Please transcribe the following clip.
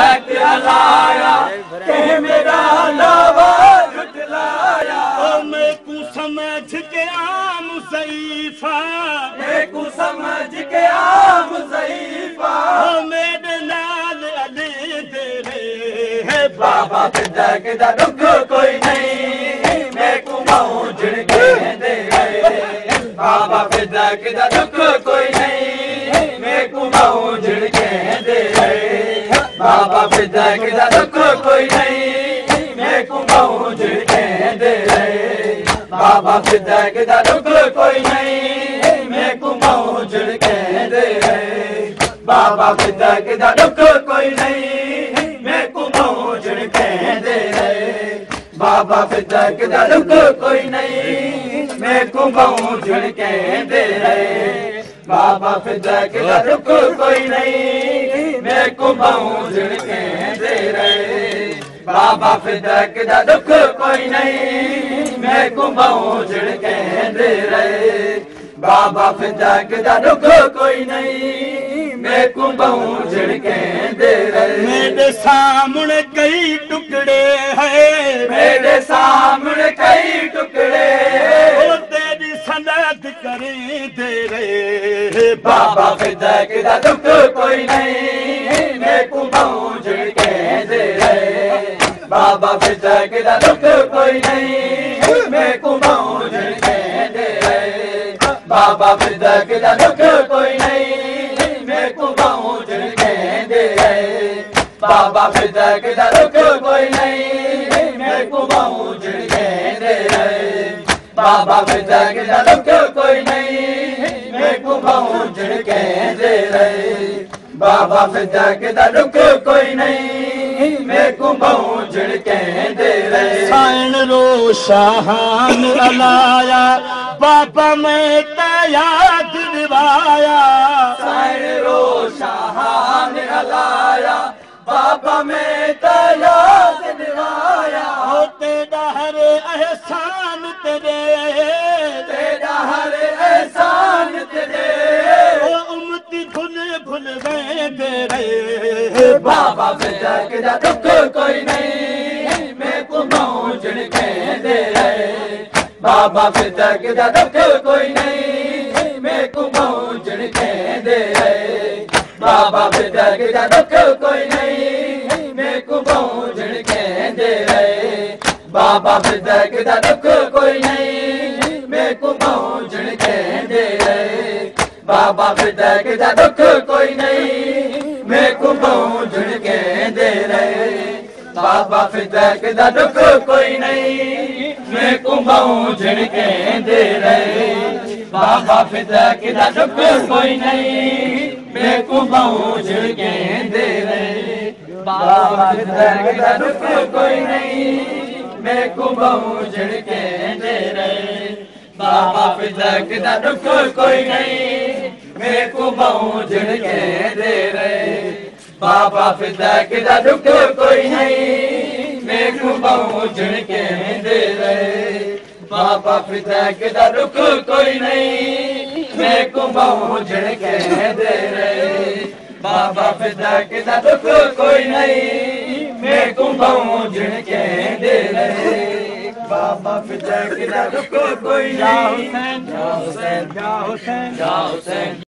हलाया के मेरा लावा झुटलाया मैं को समझ के आम ज़ईफ़ा मैं को समझ के आम ज़ईफ़ा मेरे नाल अली तेरे है बाबा फिदक दा दुख कोई नहीं मैं को मौजड़ के दे बाबा फिदक दा दुख कोई नहीं मैं को मौजड़ के दे बाबा फिदक दा दुख कोई नहीं मैं को मौजड़ के दे बाबा फिदक दा दुख कोई नहीं मैं को मौजड़ के दे बाबा फिदक दा दुख कोई नहीं मैं को मौजड़ के दे बाबा फिदक दा दुख कोई नहीं मैं को मौजड़ के दे बाबा फिदक दा दुख कोई नहीं मैं को मौजड़ के दे बाबा फिदक दा दुख कोई नहीं मैं को मौजड़ के दे बाबा फिदक दा दुख कोई नहीं मैं को मौजड़ के दे मेरे सामने कई टुकड़े हैं मेरे सामने कई टुकड़े वो तेरी सनद करें दे रहे बाबा फिदक दा दुख कोई नहीं मैं को मौजड़ के दे बाबा फिदक दा दुख कोई नहीं मैं को मौजड़ के दे बाबा फिदक दा दुख कोई नहीं मैं को मौजड़ के दे बाबा फिदक दा दुख कोई नहीं मैं को मौजड़ के दे बाबा फिदक दा दुख कोई नहीं मैं को मौजड़ के दे बाबा फिदक दा दुख कोई नहीं मैं को मौजड़ के दे साइन रो शाहान अलाया बाबा मैं याद दिवाया साइन रो शाहान अलाया बाबा मैं याद दिवाया हो तेरा हर एहसान तेरे तेरा हर एहसान तेरे ओ उम्मती भूल भूल गए तेरे बाबा फिदक दा दुख कोई नहीं मैं को मौजड़ के दे बाबा फिदक दा दुख कोई नहीं मैं को मौजड़ के दे बाबा फिदक दा दुख कोई नहीं मैं को मौजड़ के दे बाबा फिदक दा दुख कोई नहीं मैं को मौजड़ के दे बाबा फिदक दा दुख कोई नहीं मैं को मौजड़ के दे बाबा फिदक दा दुख कोई नहीं मैं को मौजड़ के दे बाबा फिदक दा दुख कोई नहीं मैं को मौजड़ के दे बाबा फिदक दा दुख कोई नहीं मैं को मौजड़ के दे बाबा फिदक दा दुख कोई नहीं मैं को मौजड़ के दे बाबा फिदक दा दुख कोई नहीं मैं को मौजड़ के दे बाबा फिदक दा दुख कोई नहीं मैं को मौजड़ के दे बाबा फिदक दा दुख कोई नहीं मैं को मौजड़ के दे बाबा फिदक दा दुख कोई नहीं। जा हुसैन, जा हुसैन, जा हुसैन।